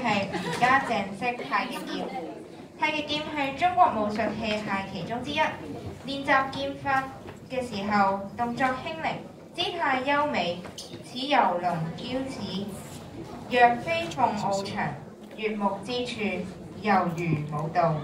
係吳家鄭式太極劍。太極劍係中國武術器械其中之一。練習劍法嘅時候，動作輕靈，姿態優美，似游龍驕齒，若飛鳳翱翔，悅目之處，猶如舞蹈。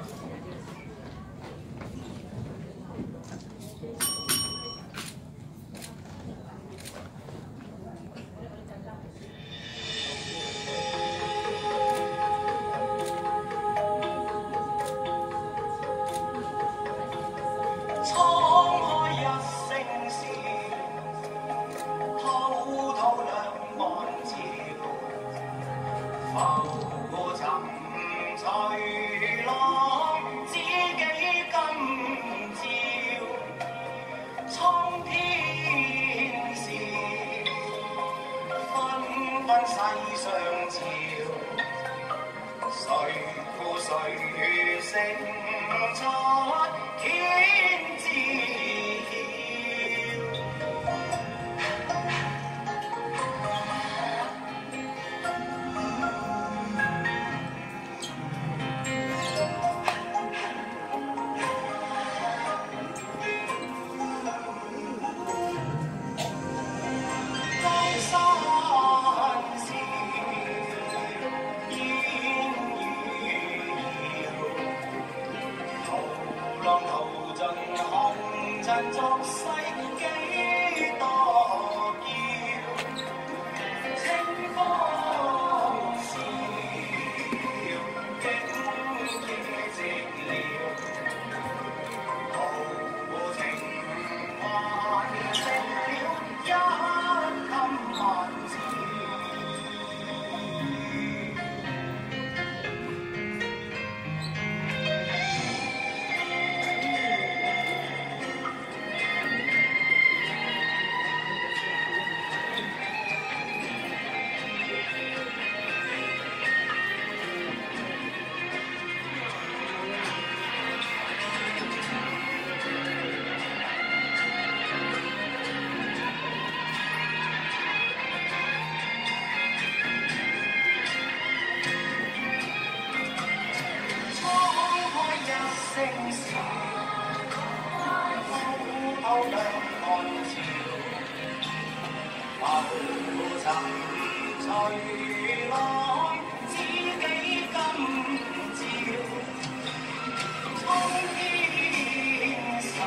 世上潮，誰負誰勝出天知曉。江山浪淘盡紅塵俗世幾多嬌，清風笑，景野寂寥，豪情還剩了一襟萬照。聲沙，偷兩岸潮，浮沉隨浪，知己今朝。衝天誓，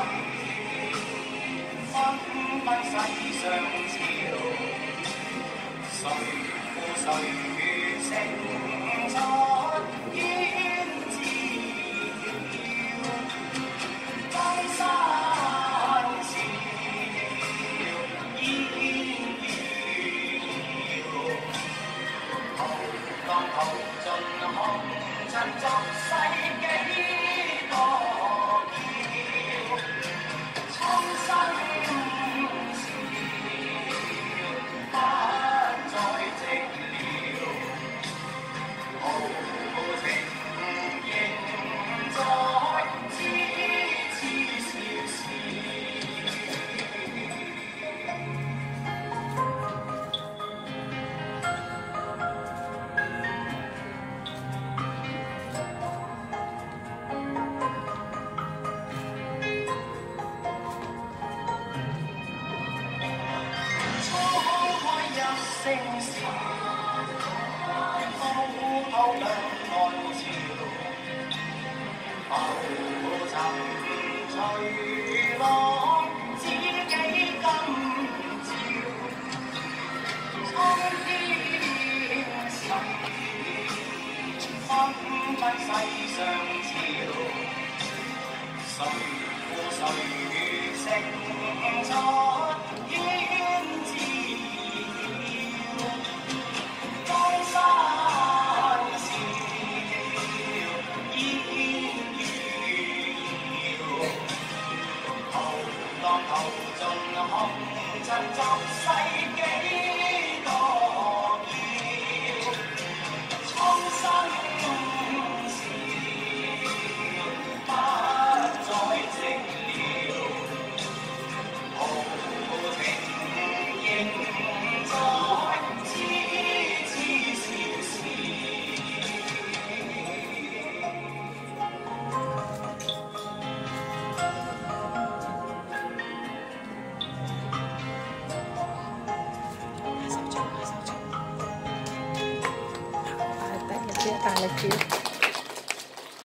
紛紛世上潮，誰負誰勝出天知。江山笑，煙雨遙，浩浪淘盡紅塵俗世幾多嬌，蒼生笑，不再寂寥，豪情仍在。聲沙，滔兩岸潮，浮沉隨浪，知己今朝。衝天誓，紛紛世上潮，誰負誰勝出天知。江山笑，煙雨遙，浩浪淘盡紅塵俗世幾多嬌，蒼生笑，不再寂寥，豪 Thank you.